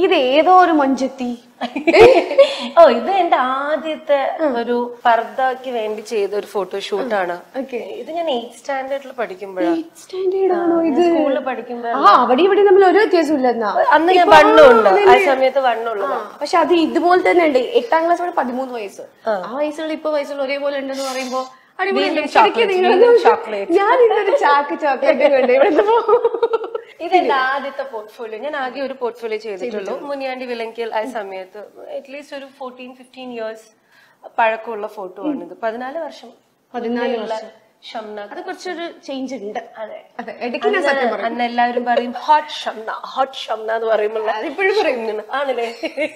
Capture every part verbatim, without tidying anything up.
ഇത് ഏതോ ഒരു മൊഞ്ചത്തി. ഓ ഇത് എന്റെ ആദ്യത്തെ ഒരു പർദ്ദക്ക് വേണ്ടി ചെയ്ത ഒരു ഫോട്ടോഷൂട്ടാണ്. ഇത് ഞാൻ എയ്ത്ത് സ്റ്റാൻഡേർഡിൽ പഠിക്കുമ്പോഴാണ്. സ്റ്റാൻഡേർഡാണോ ഇത്? സ്കൂളിൽ പഠിക്കുമ്പോ അവിടെ ഇവിടെ തമ്മിൽ ഒരു വ്യത്യാസമില്ല. അന്ന് ഞാൻ വണ്ണമുണ്ട്, ആ സമയത്ത് വണ്ണുള്ളത്. പക്ഷെ അത് ഇതുപോലെ തന്നെ ഉണ്ട്. എട്ടാം ക്ലാസ് വരെ പതിമൂന്ന് വയസ്സ്. ആ വയസ്സുകൾ ഇപ്പൊ വയസ്സുകൾ ഒരേപോലെ ഉണ്ടെന്ന് പറയുമ്പോ ഞാൻ ഇന്നൊരു ചാക്ക് ചോക്ലേറ്റ് കൊണ്ട് ഇവിടെ. ഇതെന്റെ ആദ്യത്തെ പോർട്ട്ഫോളിയോ. ഞാൻ ആകെ ഒരു പോർട്ട്ഫോളിയോ ചെയ്തിട്ടുള്ളൂ. മുനിയാണ്ടി വിലങ്കിൽ ആ സമയത്ത് അറ്റ്ലീസ്റ്റ് ഒരു ഫോർട്ടീൻ ഫിഫ്റ്റീൻ ഇയേഴ്സ് പഴക്കമുള്ള ഫോട്ടോ ആണ് ഇത്. പതിനാല് വർഷം പതിനാല് വർഷം ഷംന. അത് കുറച്ചൊരു ചേഞ്ച് ഉണ്ട്. അതെ അതെ. അന്ന് എല്ലാവരും പറയും ഹോട്ട് ഷംന, ഹോട്ട് ഷംന എന്ന് പറയുമ്പോൾ അതിപ്പോഴും പറയും ആണല്ലേ.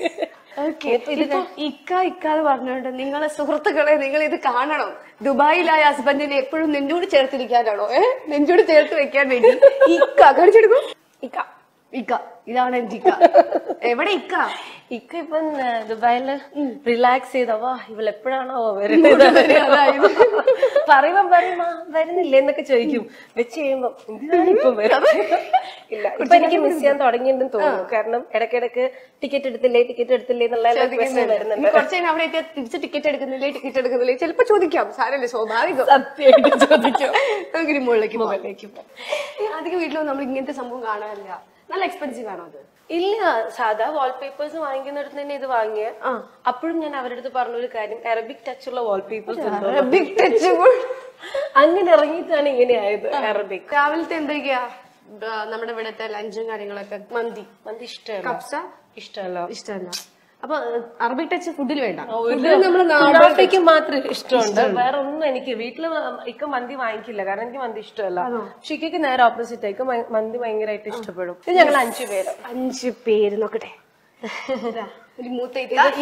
ഇക്ക ഇക്കാന്ന് പറഞ്ഞോണ്ട് നിങ്ങളെ സുഹൃത്തുക്കളെ നിങ്ങൾ ഇത് കാണണം. ദുബായിലായ ഹസ്ബൻഡിനെ എപ്പോഴും നെഞ്ചോട് ചേർത്തിരിക്കാനാണോ? ഏഹ് നെഞ്ചോട് ചേർത്ത് വെക്കാൻ വേണ്ടി ഇക്ക കാണിച്ചെടുക്കും. ഇക്ക ഇക്ക ഇതാണ് എന്റെ ഇക്ക. എവിടെ ഇക്ക? ഇക്ക ഇപ്പം ദുബായില് റിലാക്സ് ചെയ്തവാ ഇവളെപ്പോഴാണോ വരുന്നത് പറയുമ്പോ പറയുമ്പോ വരുന്നില്ല എന്നൊക്കെ ചോദിക്കും. വെച്ച് കഴിയുമ്പോ എന്തിനാണ് ഇപ്പൊ വരുന്നത്? ഇല്ല ഇപ്പൊ എനിക്ക് മിസ് ചെയ്യാൻ തുടങ്ങിയിട്ടുണ്ടെന്ന് തോന്നുന്നു. കാരണം ഇടയ്ക്കിടയ്ക്ക് ടിക്കറ്റ് എടുത്തില്ലേ ടിക്കറ്റ് എടുത്തില്ലേ എന്നുള്ള വരുന്നുണ്ട്. കുറച്ച് അവിടെ എത്തിയാൽ തിരിച്ച് ടിക്കറ്റ് എടുക്കുന്നില്ലേ ടിക്കറ്റ് എടുക്കുന്നില്ലേ ചിലപ്പോ ചോദിക്കാം. സാരല്ലേ, സ്വാഭാവികം. സത്യമായിട്ട് ചോദിക്കാം. നമുക്കിനി മുകളിലേക്ക് മുകളിലേക്ക് പോകാം. അധികം വീട്ടിലൊന്നും നമ്മൾ ഇങ്ങനത്തെ സംഭവം കാണാനില്ല. നല്ല എക്സ്പെൻസീവ് ആണോ അത്? ഇല്ല, സാധാ വാൾപേപ്പേഴ്സ് വാങ്ങിക്കുന്നിടത്ത് തന്നെ ഇത് വാങ്ങിയ. അപ്പോഴും ഞാൻ അവരുടെ അടുത്ത് പറഞ്ഞൊരു കാര്യം, അറബിക് ടച്ച് ഉള്ള വാൾപേപ്പേഴ്സ് അറബിക് ടച്ച് അങ്ങനെ ഇറങ്ങിയിട്ടാണ് ഇങ്ങനെ ആയത്. അറബിക് രാവിലത്തെ എന്തൊക്കെയാ നമ്മുടെ ഇവിടുത്തെ ലഞ്ചും കാര്യങ്ങളൊക്കെ? മന്തി. മന്തി ഇഷ്ടമല്ല. കബ്സ ഇഷ്ടമല്ല. ഇഷ്ടമല്ല. അപ്പൊ അറബിക് ടച്ച് ഫുഡിൽ വേണ്ട. നമ്മുടെ മാത്രം ഇഷ്ടമുണ്ട്. വേറെ ഒന്നും എനിക്ക് വീട്ടില് ഇക്ക മന്തി വാങ്ങിക്കില്ല, കാരണം എനിക്ക് മന്തി ഇഷ്ടമല്ല. പക്ഷെ ഇക്കയ്ക്ക് നേരെ ഓപ്പോസിറ്റ് ആയിക്ക് മന്തി ഭയങ്കരമായിട്ട് ഇഷ്ടപ്പെടും. ഇത് ഞങ്ങൾ അഞ്ചു പേര്. അഞ്ചു പേര് നോക്കട്ടെ. ഒരു മൂത്ത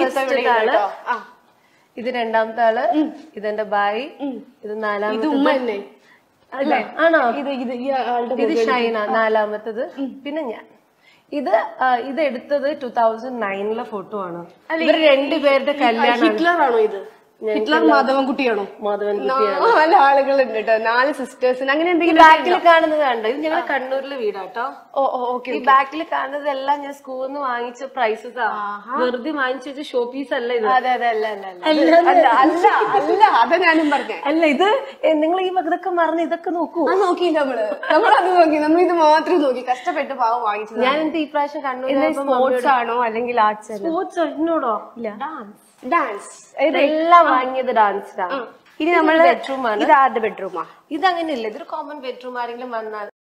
ഇത് രണ്ടാമത്തെ ആള്, ഇതെന്റെ ബായി, ഇത് നാലാമത്തെ ഉമ്മ തന്നെ അല്ലേ? ആണോ? ഇത് ഇത് ഇത് ഷൈന നാലാമത്തത്, പിന്നെ ഞാൻ. ഇത് ഇത് എടുത്തത് ടൂ തൗസൻഡ് നയനിലെ ഫോട്ടോ ആണ്. ഇവർ രണ്ടുപേരുടെ കല്യാണം. ഹിറ്റ്ലറാണോ ഇത്? ഹിറ്റ്ലർ മാധവൻകുട്ടിയാണോ? മാധവൻകുട്ടിയാണ്. നാല് ആളുകളുണ്ട് കേട്ടോ, നാല് സിസ്റ്റേഴ്സിന്. അങ്ങനെ എന്തെങ്കിലും ബാക്കിൽ കാണുന്നത് കണ്ടോ? ഇത് ഞങ്ങളുടെ കണ്ണൂരിലെ വീടാട്ടോ. ഓ ഓക്കെ. ഈ ബാക്കിൽ കാണുന്നതെല്ലാം ഞാൻ സ്കൂളിൽ നിന്ന് വാങ്ങിച്ച പ്രൈസസ് ആ. വെറുതെ വാങ്ങിച്ചു വെച്ച ഷോ പീസ് അല്ല ഇത്. അതെ അതെ അല്ല അല്ല അല്ല അല്ല അല്ല അതാ ഞാനും പറഞ്ഞേ. അല്ല ഇത് നിങ്ങൾ ഈ ഇതൊക്കെ മറന്ന് ഇതൊക്കെ നോക്കൂ. അത് നോക്കിയില്ല നമ്മള്. നമ്മളത് നോക്കി, നമ്മൾ ഇത് മാത്രം നോക്കി. കഷ്ടപ്പെട്ട് പാവം വാങ്ങിച്ചത്. ഞാൻ എന്ത് ഈ പ്രാവശ്യം കണ്ണൂർ സ്പോർട്സ് ആണോ അല്ലെങ്കിൽ ആർട്സ്? സ്പോർട്സ് എന്നോടോ? ഇല്ല, ഡാൻസ്. ഡാൻസ് ഇതെല്ലാം വാങ്ങിയത് ഡാൻസിനാണ്. ഇനി നമ്മള് ബെഡ്റൂം ആണ്. ഇത് ആരുടെ ബെഡ്റൂമാ? ഇതങ്ങനെയല്ല, ഇതൊരു കോമൺ ബെഡ്റൂം. ആരെങ്കിലും വന്നാൽ